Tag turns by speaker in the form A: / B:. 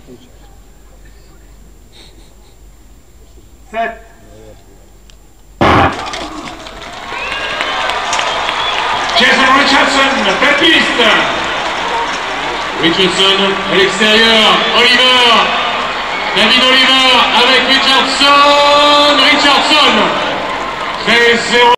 A: 7.
B: Jason Richardson, tête piste. Richardson à l'extérieur, Oliver, David Oliver avec Richardson, 13-0.